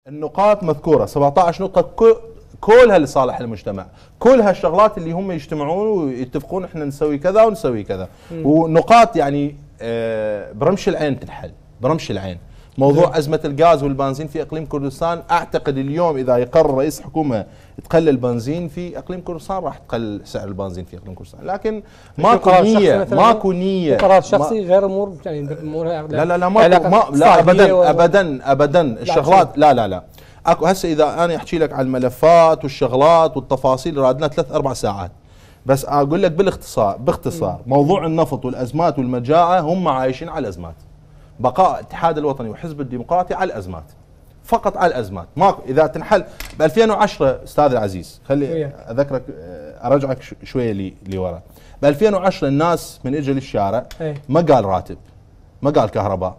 النقاط مذكوره 17 نقطه كلها لصالح المجتمع، كلها الشغلات اللي هم يجتمعون ويتفقون احنا نسوي كذا ونسوي كذا، ونقاط يعني برمش العين تنحل، برمش العين. موضوع أزمة الغاز والبنزين في إقليم كردستان، أعتقد اليوم إذا يقرر رئيس حكومة تقلل البنزين في إقليم كردستان راح تقلل سعر البنزين في إقليم كردستان، لكن ماكو نية قرار شخصي غير أمور يعني لا ماكو لا أبدا الشغلات لا اكو. هسه اذا انا احكي لك عن الملفات والشغلات والتفاصيل رادنا 3-4 ساعات، بس اقول لك باختصار موضوع النفط والازمات والمجاعه هم عايشين على الازمات. بقاء الاتحاد الوطني والحزب الديمقراطي على الازمات، فقط على الازمات. ماكو اذا تنحل ب 2010 استاذ العزيز، خلي اذكرك ارجعك شويه لورا. ب 2010 الناس من اجى للشارع ما قال راتب، ما قال كهرباء،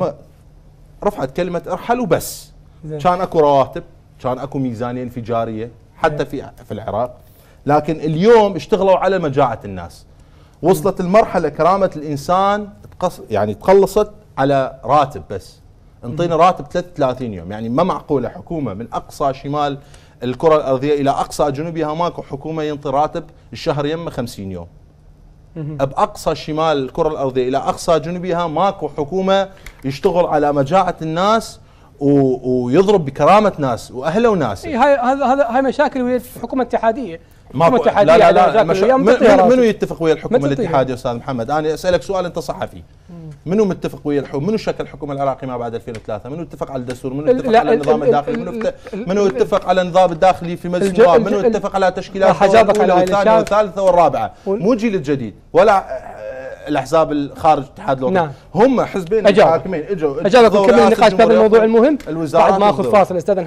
رفعت كلمه ارحلوا بس. كان اكو رواتب، كان اكو ميزانيه انفجاريه حتى في العراق، لكن اليوم اشتغلوا على مجاعه الناس. وصلت المرحله كرامه الانسان يعني تخلصت على راتب بس، انطينا راتب 33 يوم. يعني ما معقوله حكومه من اقصى شمال الكره الارضيه الى اقصى جنوبها ماكو حكومه ينطي راتب الشهر يمه 50 يوم. باقصى شمال الكره الارضيه الى اقصى جنوبها ماكو حكومه يشتغل على مجاعه الناس ويضرب بكرامه ناس واهله وناس. هاي مشاكل ويا الحكومه الاتحاديه. لا منو يتفق ويا الحكومه الاتحاديه استاذ محمد؟ انا اسالك سؤال، انت صحفي، منو متفق ويا الحكومه؟ منو شكل الحكومه العراقي ما بعد 2003؟ منو اتفق على الدستور؟ منو اتفق على النظام الداخلي؟ منو اتفق على النظام الداخلي في مجلس النواب؟ منو اتفق على تشكيلات الاولى والثانيه والثالثه والرابعه؟ مو الجيل الجديد ولا الاحزاب الخارج الاتحاد الوطني. هم حزبين حاكمين اجوا اجابه نكمل النقاش في هذا الموضوع المهم بعد ما اخذ فاصل. استاذ